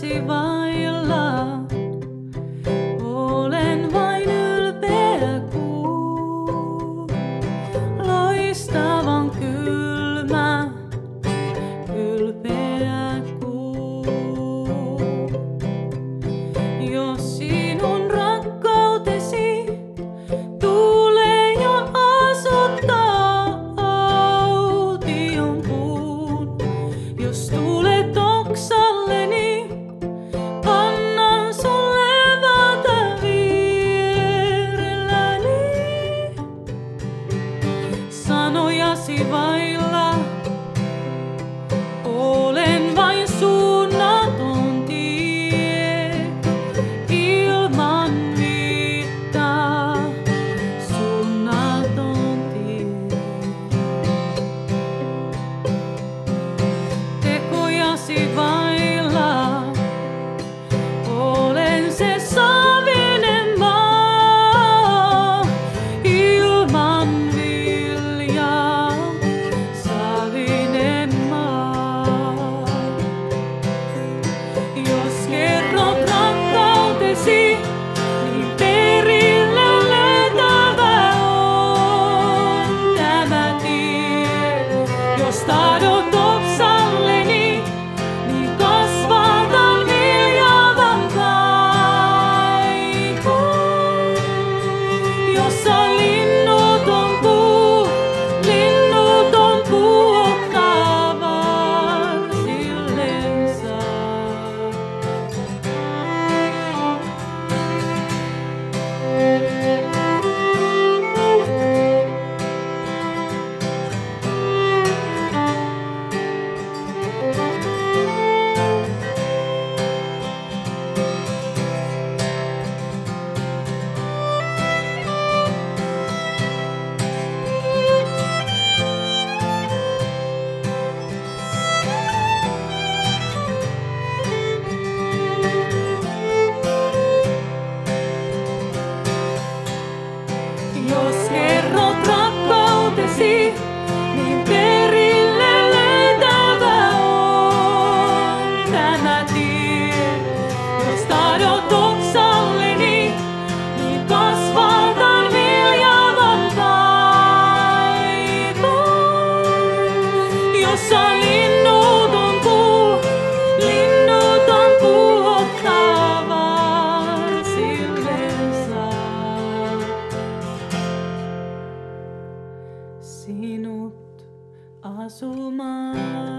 sanojasi vailla. Olen vain ylpeä kuu, loistavan kylmä, ylpeä kuu. Jos sinun rakkautesi tuulee ja asuttaa aution puun, jos tulet oksalleni, annan sun levätä vierelläni. Sanojasi vailla olen vain suunnaton tie, ilman viittaa, suunnaton tie. Tekojasi vailla olen se savinen maa, ilman viljaa, savinen maa. Jos kerrot rakkautesi, niin perille lentävä on tämä tie. Jos tahdot oksalleni, niin kasvatan viljavan paikon. Jossa linnuton puu ottaa varsillensa. Jos kerrot rakkautesi, niin perille lentävä on tämä tie. Jos tahdot oksalleni, niin kasvatan viljavan paikon. Jossa linnuton puu ottaa varsillensa. Sinut asumaan.